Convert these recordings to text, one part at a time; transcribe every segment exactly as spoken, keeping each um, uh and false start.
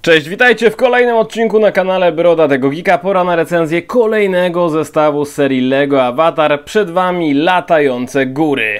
Cześć, witajcie w kolejnym odcinku na kanale Brodatego Geeka. Pora na recenzję kolejnego zestawu z serii LEGO Avatar. Przed wami latające góry.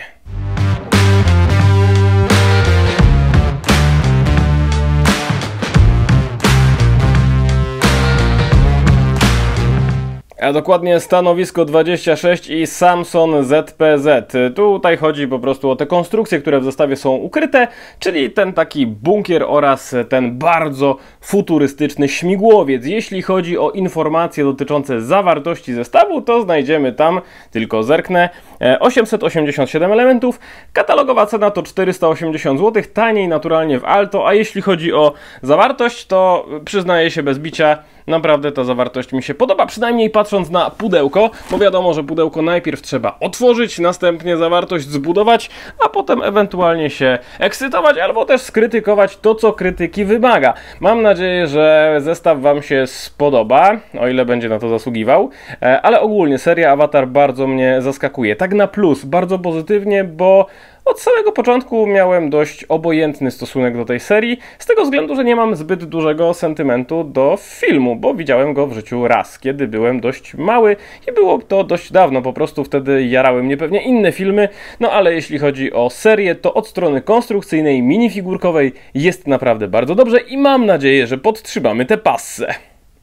A dokładnie stanowisko dwadzieścia sześć i Samson Z P Z. Tutaj chodzi po prostu o te konstrukcje, które w zestawie są ukryte, czyli ten taki bunkier oraz ten bardzo futurystyczny śmigłowiec. Jeśli chodzi o informacje dotyczące zawartości zestawu, to znajdziemy tam, tylko zerknę, osiemset osiemdziesiąt siedem elementów. Katalogowa cena to czterysta osiemdziesiąt złotych, taniej naturalnie w Alto, a jeśli chodzi o zawartość, to przyznaję się bez bicia, naprawdę ta zawartość mi się podoba, przynajmniej patrząc na pudełko, bo wiadomo, że pudełko najpierw trzeba otworzyć, następnie zawartość zbudować, a potem ewentualnie się ekscytować albo też skrytykować to, co krytyki wymaga. Mam nadzieję, że zestaw wam się spodoba, o ile będzie na to zasługiwał, ale ogólnie seria Avatar bardzo mnie zaskakuje. Tak na plus, bardzo pozytywnie, bo od samego początku miałem dość obojętny stosunek do tej serii, z tego względu, że nie mam zbyt dużego sentymentu do filmu, bo widziałem go w życiu raz, kiedy byłem dość mały i było to dość dawno, po prostu wtedy jarały mnie pewnie inne filmy, no ale jeśli chodzi o serię, to od strony konstrukcyjnej, minifigurkowej jest naprawdę bardzo dobrze i mam nadzieję, że podtrzymamy tę passę.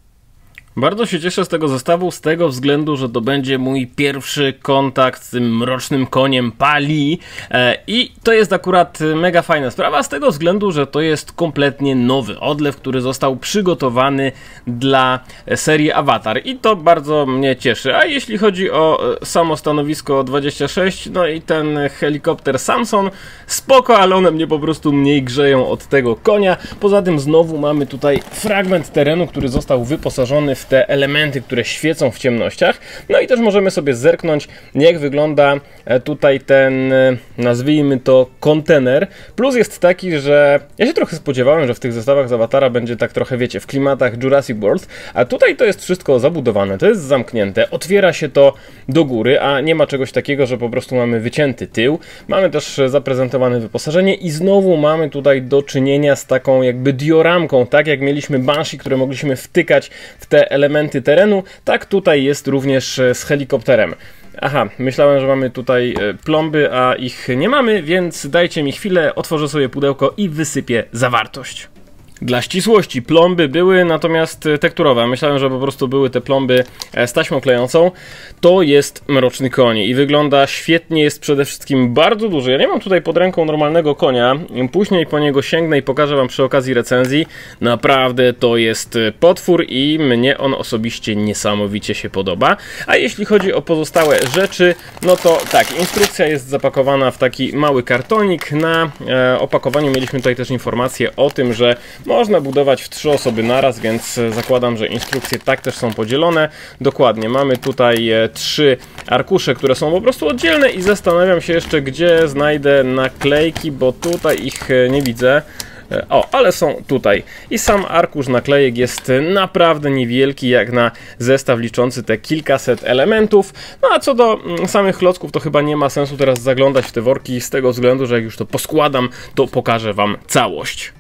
Bardzo się cieszę z tego zestawu, z tego względu, że to będzie mój pierwszy kontakt z tym mrocznym koniem Pali e, i to jest akurat mega fajna sprawa, z tego względu, że to jest kompletnie nowy odlew, który został przygotowany dla serii Avatar i to bardzo mnie cieszy. A jeśli chodzi o samo stanowisko dwadzieścia sześć, no i ten helikopter Samson, spoko, ale one mnie po prostu mniej grzeją od tego konia. Poza tym znowu mamy tutaj fragment terenu, który został wyposażony w te elementy, które świecą w ciemnościach. No i też możemy sobie zerknąć, jak wygląda tutaj ten, nazwijmy to, kontener. Plus jest taki, że ja się trochę spodziewałem, że w tych zestawach z Avatara będzie tak trochę, wiecie, w klimatach Jurassic World, a tutaj to jest wszystko zabudowane, to jest zamknięte, otwiera się to do góry, a nie ma czegoś takiego, że po prostu mamy wycięty tył. Mamy też zaprezentowane wyposażenie i znowu mamy tutaj do czynienia z taką jakby dioramką, tak jak mieliśmy Banshee, które mogliśmy wtykać w te elementy terenu, tak tutaj jest również z helikopterem. Aha, myślałem, że mamy tutaj plomby, a ich nie mamy, więc dajcie mi chwilę, otworzę sobie pudełko i wysypię zawartość. Dla ścisłości, plomby były natomiast tekturowe. Myślałem, że po prostu były te plomby z taśmą klejącą. To jest mroczny koń i wygląda świetnie, jest przede wszystkim bardzo duży. Ja nie mam tutaj pod ręką normalnego konia. Później po niego sięgnę i pokażę wam przy okazji recenzji. Naprawdę to jest potwór i mnie on osobiście niesamowicie się podoba. A jeśli chodzi o pozostałe rzeczy, no to tak, instrukcja jest zapakowana w taki mały kartonik. Na e, opakowaniu mieliśmy tutaj też informację o tym, że można budować w trzy osoby naraz, więc zakładam, że instrukcje tak też są podzielone. Dokładnie, mamy tutaj trzy arkusze, które są po prostu oddzielne i zastanawiam się jeszcze, gdzie znajdę naklejki, bo tutaj ich nie widzę. O, ale są tutaj. I sam arkusz naklejek jest naprawdę niewielki, jak na zestaw liczący te kilkaset elementów. No a co do samych klocków, to chyba nie ma sensu teraz zaglądać w te worki, z tego względu, że jak już to poskładam, to pokażę wam całość.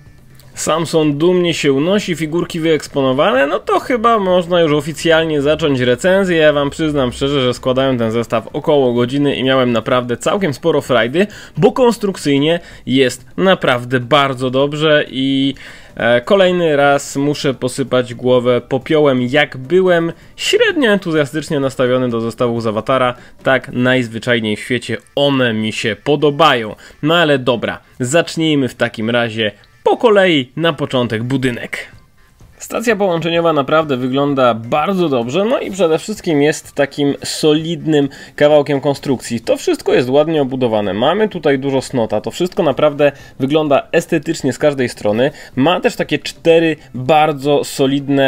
Samson dumnie się unosi, figurki wyeksponowane, no to chyba można już oficjalnie zacząć recenzję. Ja wam przyznam szczerze, że składałem ten zestaw około godziny i miałem naprawdę całkiem sporo frajdy, bo konstrukcyjnie jest naprawdę bardzo dobrze i e, kolejny raz muszę posypać głowę popiołem. Jak byłem średnio entuzjastycznie nastawiony do zestawów z Avatara, tak najzwyczajniej w świecie one mi się podobają. No ale dobra, zacznijmy w takim razie po kolei. Na początek budynek. Stacja połączeniowa naprawdę wygląda bardzo dobrze, no i przede wszystkim jest takim solidnym kawałkiem konstrukcji. To wszystko jest ładnie obudowane, mamy tutaj dużo snota, to wszystko naprawdę wygląda estetycznie z każdej strony. Ma też takie cztery bardzo solidne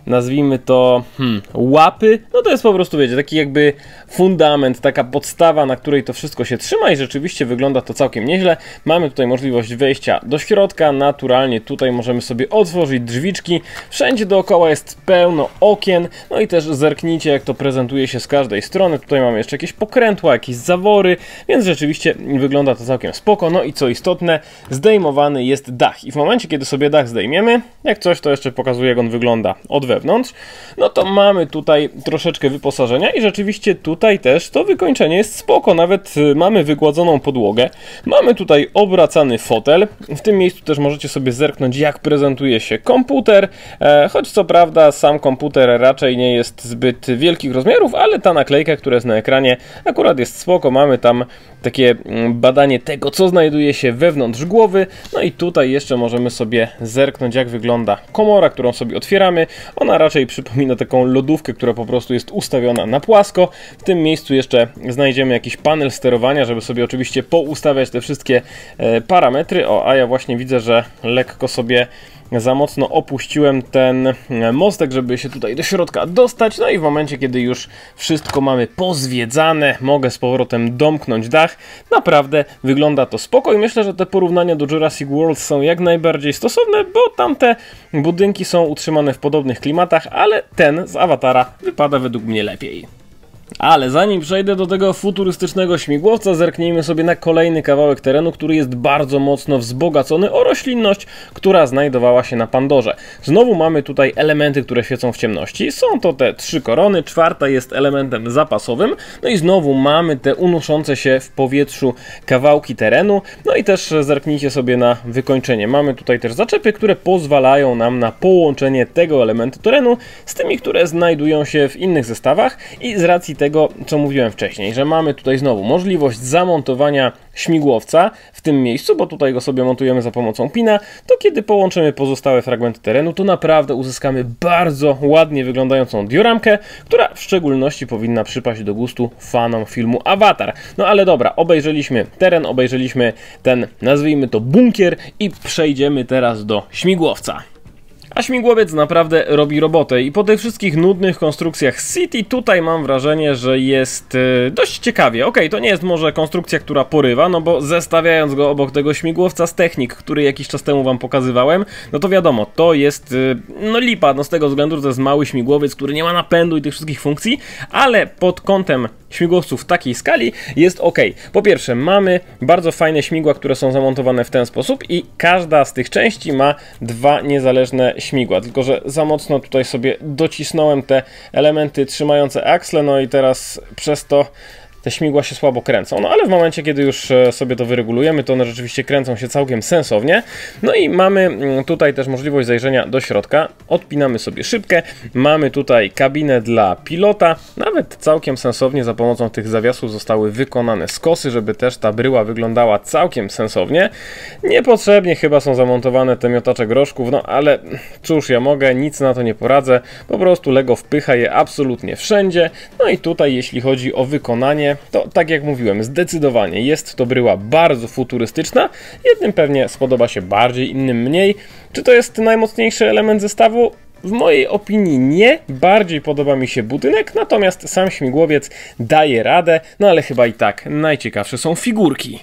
nazwijmy to hmm, łapy, no to jest po prostu, wiecie, taki jakby fundament, taka podstawa, na której to wszystko się trzyma i rzeczywiście wygląda to całkiem nieźle. Mamy tutaj możliwość wejścia do środka, naturalnie tutaj możemy sobie otworzyć drzwiczki, wszędzie dookoła jest pełno okien, no i też zerknijcie, jak to prezentuje się z każdej strony. Tutaj mamy jeszcze jakieś pokrętła, jakieś zawory, więc rzeczywiście wygląda to całkiem spoko. No i co istotne, zdejmowany jest dach i w momencie, kiedy sobie dach zdejmiemy, jak coś, to jeszcze pokazuję, jak on wygląda od wewnątrz, no to mamy tutaj troszeczkę wyposażenia i rzeczywiście tutaj też to wykończenie jest spoko, nawet mamy wygładzoną podłogę, mamy tutaj obracany fotel, w tym miejscu też możecie sobie zerknąć, jak prezentuje się komputer, e, choć co prawda sam komputer raczej nie jest zbyt wielkich rozmiarów, ale ta naklejka, która jest na ekranie, akurat jest spoko, mamy tam takie badanie tego, co znajduje się wewnątrz głowy, no i tutaj jeszcze możemy sobie zerknąć, jak wygląda komora, którą sobie otwieramy. Ona raczej przypomina taką lodówkę, która po prostu jest ustawiona na płasko. W tym miejscu jeszcze znajdziemy jakiś panel sterowania, żeby sobie oczywiście poustawiać te wszystkie parametry. O, a ja właśnie widzę, że lekko sobie za mocno opuściłem ten mostek, żeby się tutaj do środka dostać. No i w momencie, kiedy już wszystko mamy pozwiedzane, mogę z powrotem domknąć dach. Naprawdę wygląda to spoko i myślę, że te porównania do Jurassic World są jak najbardziej stosowne, bo tamte budynki są utrzymane w podobnych klimatach, ale ten z Awatara wypada według mnie lepiej. Ale zanim przejdę do tego futurystycznego śmigłowca, zerknijmy sobie na kolejny kawałek terenu, który jest bardzo mocno wzbogacony o roślinność, która znajdowała się na Pandorze. Znowu mamy tutaj elementy, które świecą w ciemności. Są to te trzy korony, czwarta jest elementem zapasowym. No i znowu mamy te unoszące się w powietrzu kawałki terenu. No i też zerknijcie sobie na wykończenie. Mamy tutaj też zaczepy, które pozwalają nam na połączenie tego elementu terenu z tymi, które znajdują się w innych zestawach i z racji tego, co mówiłem wcześniej, że mamy tutaj znowu możliwość zamontowania śmigłowca w tym miejscu, bo tutaj go sobie montujemy za pomocą pina, to kiedy połączymy pozostałe fragmenty terenu, to naprawdę uzyskamy bardzo ładnie wyglądającą dioramkę, która w szczególności powinna przypaść do gustu fanom filmu Avatar. No ale dobra, obejrzeliśmy teren, obejrzeliśmy ten, nazwijmy to bunkier i przejdziemy teraz do śmigłowca. A śmigłowiec naprawdę robi robotę i po tych wszystkich nudnych konstrukcjach City tutaj mam wrażenie, że jest yy, dość ciekawie. Okej, to nie jest może konstrukcja, która porywa, no bo zestawiając go obok tego śmigłowca z Technik, który jakiś czas temu wam pokazywałem, no to wiadomo, to jest yy, no lipa, no z tego względu, że to jest mały śmigłowiec, który nie ma napędu i tych wszystkich funkcji, ale pod kątem śmigłowców takiej skali jest ok. Po pierwsze, mamy bardzo fajne śmigła, które są zamontowane w ten sposób i każda z tych części ma dwa niezależne śmigła, tylko że za mocno tutaj sobie docisnąłem te elementy trzymające aksle, no i teraz przez to te śmigła się słabo kręcą, no ale w momencie, kiedy już sobie to wyregulujemy, to one rzeczywiście kręcą się całkiem sensownie. No i mamy tutaj też możliwość zajrzenia do środka, odpinamy sobie szybkę, mamy tutaj kabinę dla pilota, nawet całkiem sensownie za pomocą tych zawiasów zostały wykonane skosy, żeby też ta bryła wyglądała całkiem sensownie. Niepotrzebnie chyba są zamontowane te miotacze groszków, no ale cóż ja mogę, nic na to nie poradzę, po prostu Lego wpycha je absolutnie wszędzie. No i tutaj jeśli chodzi o wykonanie, to tak jak mówiłem, zdecydowanie jest to bryła bardzo futurystyczna. Jednym pewnie spodoba się bardziej, innym mniej. Czy to jest najmocniejszy element zestawu? W mojej opinii nie, bardziej podoba mi się budynek, natomiast sam śmigłowiec daje radę, no ale chyba i tak najciekawsze są figurki.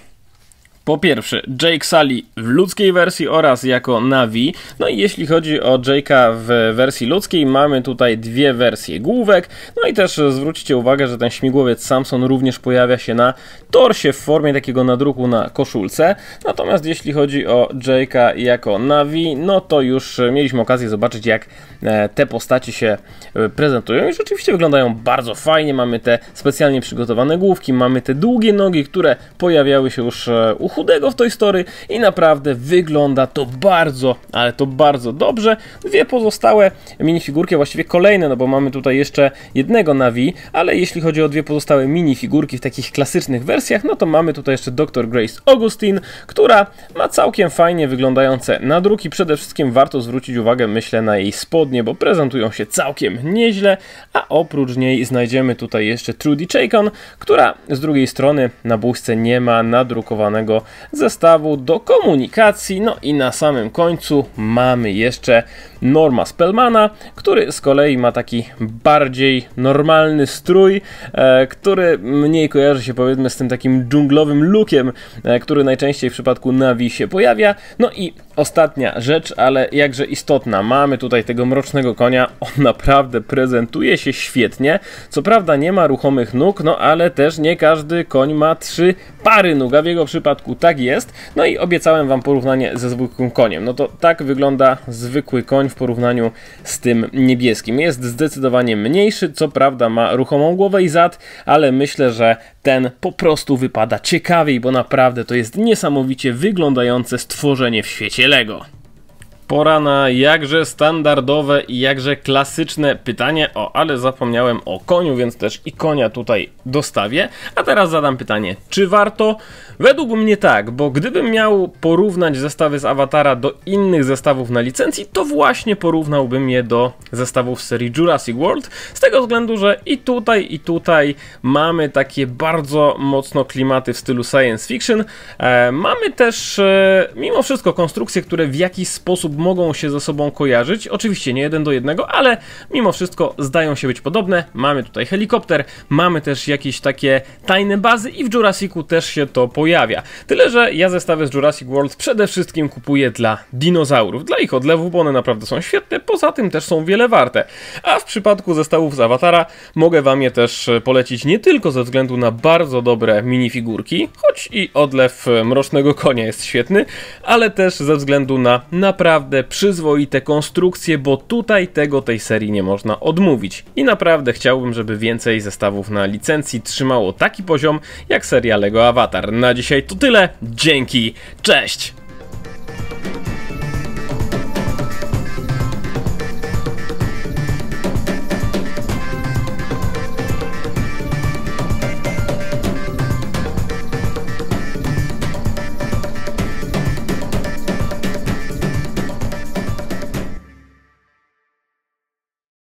Po pierwsze, Jake Sully w ludzkiej wersji oraz jako Navi. No i jeśli chodzi o Jake'a w wersji ludzkiej, mamy tutaj dwie wersje główek. No i też zwróćcie uwagę, że ten śmigłowiec Samson również pojawia się na torsie w formie takiego nadruku na koszulce. Natomiast jeśli chodzi o Jake'a jako Navi, no to już mieliśmy okazję zobaczyć, jak te postaci się prezentują i rzeczywiście wyglądają bardzo fajnie. Mamy te specjalnie przygotowane główki, mamy te długie nogi, które pojawiały się już u chudego w Toy Story i naprawdę wygląda to bardzo, ale to bardzo dobrze. Dwie pozostałe minifigurki, właściwie kolejne, no bo mamy tutaj jeszcze jednego Navi, ale jeśli chodzi o dwie pozostałe minifigurki w takich klasycznych wersjach, no to mamy tutaj jeszcze doktor Grace Augustine, która ma całkiem fajnie wyglądające nadruki. Przede wszystkim warto zwrócić uwagę, myślę, na jej spodnie, bo prezentują się całkiem nieźle, a oprócz niej znajdziemy tutaj jeszcze Trudy Chacon, która z drugiej strony na buźce nie ma nadrukowanego tego zestawu do komunikacji. No i na samym końcu mamy jeszcze Norma Spellmana, który z kolei ma taki bardziej normalny strój, e, który mniej kojarzy się powiedzmy z tym takim dżunglowym lookiem, e, który najczęściej w przypadku Navi się pojawia. No i ostatnia rzecz, ale jakże istotna, mamy tutaj tego mrocznego konia, on naprawdę prezentuje się świetnie, co prawda nie ma ruchomych nóg, no ale też nie każdy koń ma trzy pary nóg, a w jego przypadku tak jest. No i obiecałem wam porównanie ze zwykłym koniem, no to tak wygląda zwykły koń w porównaniu z tym niebieskim. Jest zdecydowanie mniejszy, co prawda ma ruchomą głowę i zad, ale myślę, że ten po prostu wypada ciekawiej, bo naprawdę to jest niesamowicie wyglądające stworzenie w świecie Lego. Pora na jakże standardowe i jakże klasyczne pytanie. O, ale zapomniałem o koniu, więc też i konia tutaj dostawię. A teraz zadam pytanie, czy warto? Według mnie tak, bo gdybym miał porównać zestawy z Awatara do innych zestawów na licencji, to właśnie porównałbym je do zestawów z serii Jurassic World. Z tego względu, że i tutaj, i tutaj mamy takie bardzo mocno klimaty w stylu science fiction. E, mamy też e, mimo wszystko konstrukcje, które w jakiś sposób mogą się ze sobą kojarzyć. Oczywiście nie jeden do jednego, ale mimo wszystko zdają się być podobne. Mamy tutaj helikopter, mamy też jakieś takie tajne bazy i w Jurassicu też się to pojawia. Tyle, że ja zestawy z Jurassic World przede wszystkim kupuję dla dinozaurów, dla ich odlewu, bo one naprawdę są świetne, poza tym też są wiele warte. A w przypadku zestawów z Awatara mogę wam je też polecić nie tylko ze względu na bardzo dobre minifigurki, choć i odlew mrocznego konia jest świetny, ale też ze względu na naprawdę przyzwoite konstrukcje, bo tutaj tego tej serii nie można odmówić. I naprawdę chciałbym, żeby więcej zestawów na licencji trzymało taki poziom jak seria Lego Avatar. Na dzisiaj to tyle. Dzięki, cześć!